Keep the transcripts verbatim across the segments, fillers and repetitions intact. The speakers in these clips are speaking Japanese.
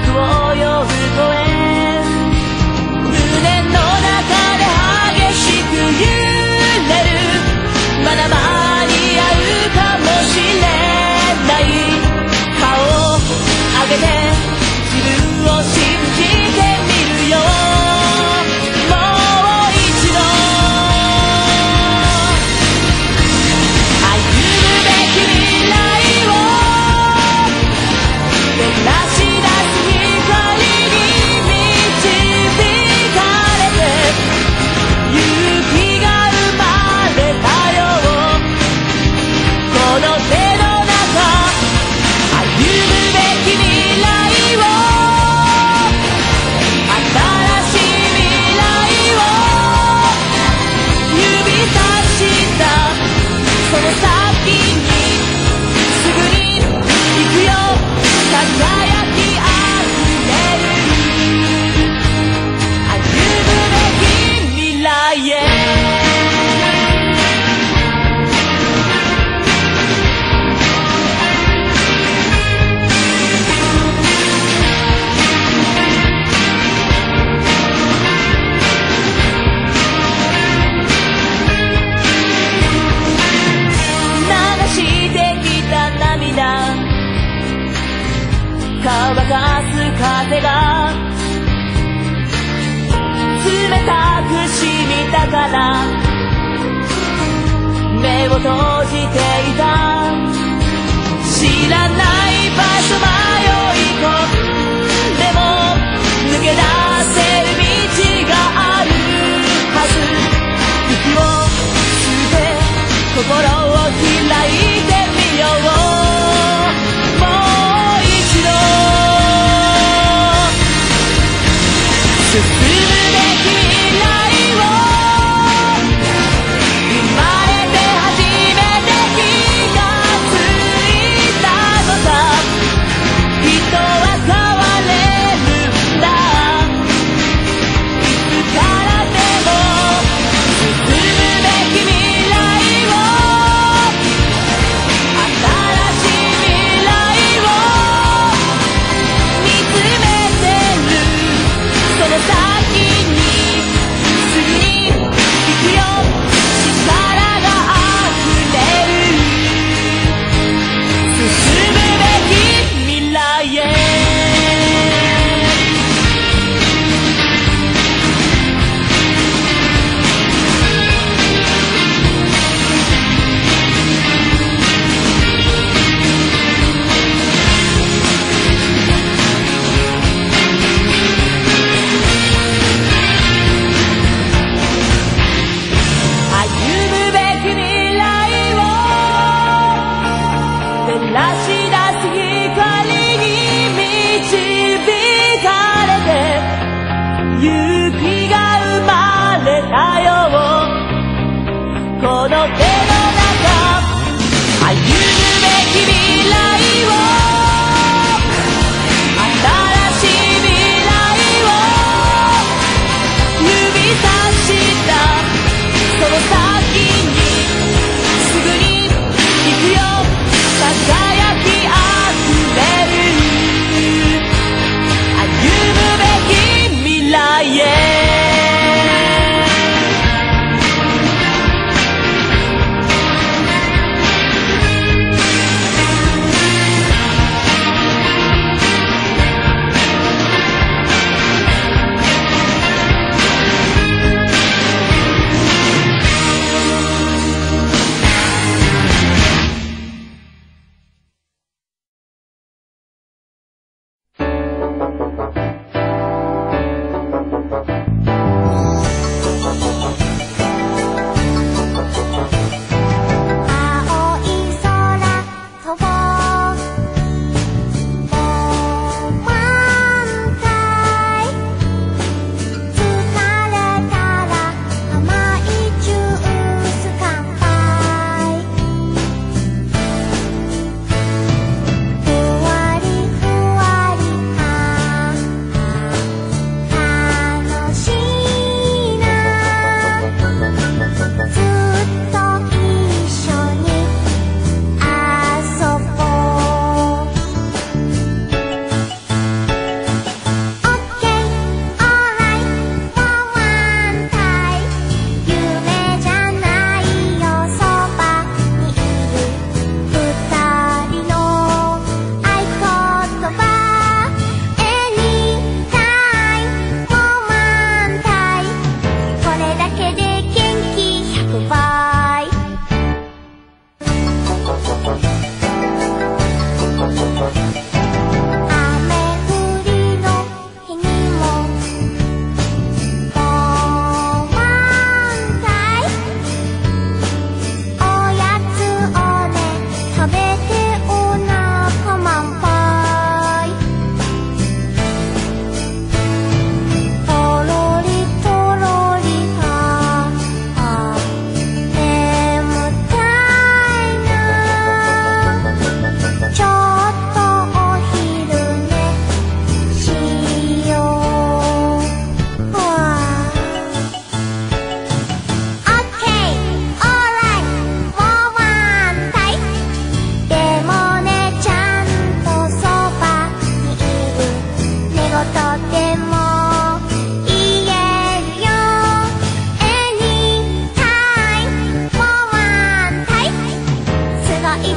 を呼ぶ声、胸の中で激しく揺れる、まだ間に合うかもしれない、顔を上げて自分を信じてみるよ、もう一度歩むべき未来を照らし出す光に導かれて、勇気が生まれたよ、この手の中、歩むべき未来を、新しい未来を指さしたその先にすぐに行くよ、輝きあふれる歩むべき未来へ。流してきた涙、乾かす風が冷たく染みたから目を閉じていた、知らない場所迷い込んでも抜け出せる道があるはず、息を吸って心を開いてみよう、もう一度進むべき未来を、生まれて初めて気がついたのさ、人は変われるんだ、いつからでも進むべき未来を、新しい未来を見つめてる、その先にすぐに行くよ、力があふれる進むべき未来へ。歩むべき未来を照らし出す光に導かれて、勇気が生まれたよ、この手の中、歩むべき未来を、新しい未来を指さしたその先にすぐに行くよ、輝きあふれる歩むべき未来へ。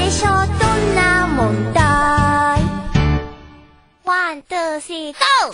でしょう、どんな問題。ワン、ツー、スリー、ゴー。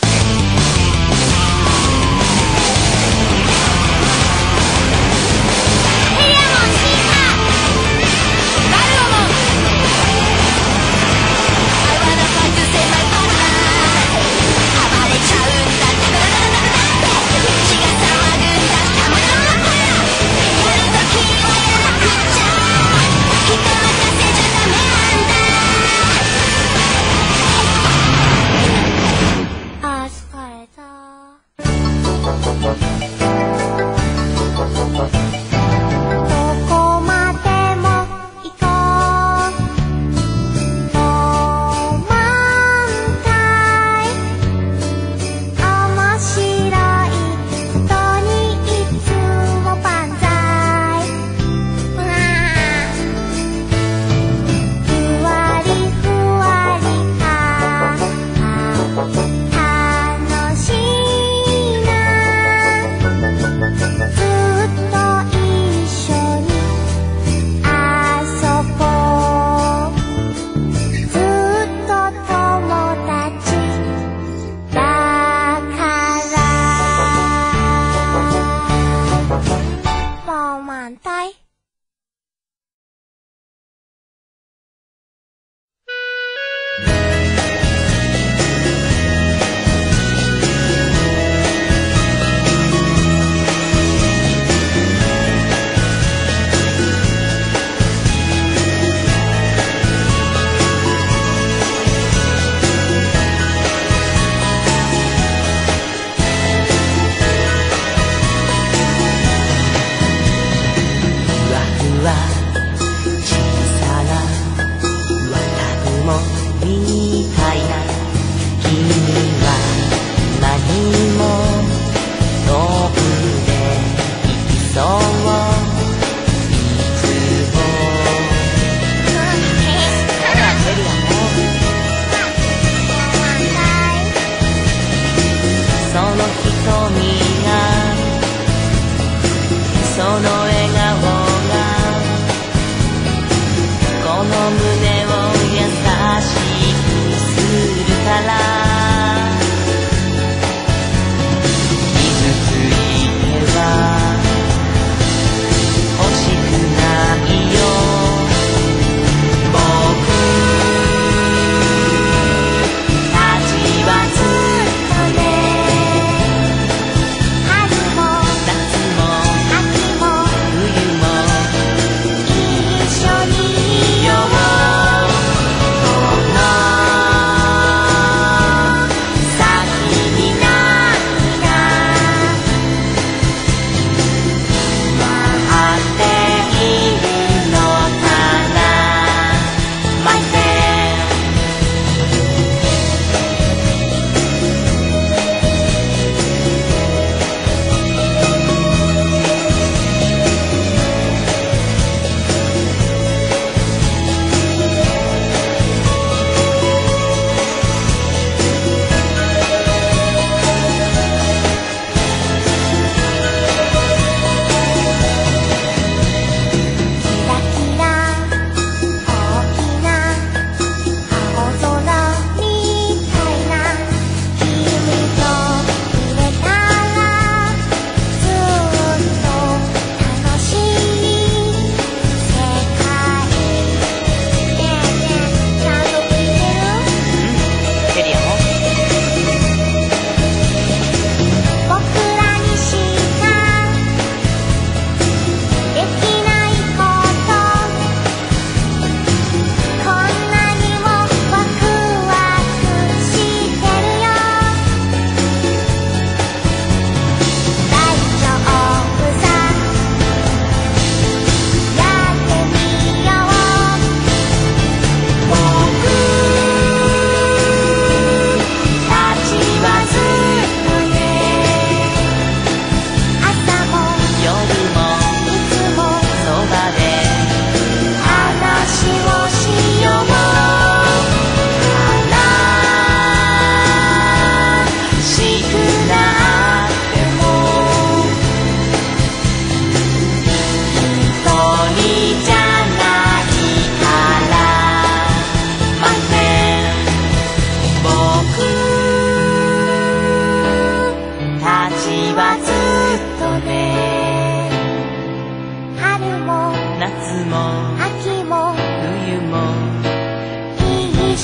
一緒にいよう。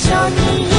緒に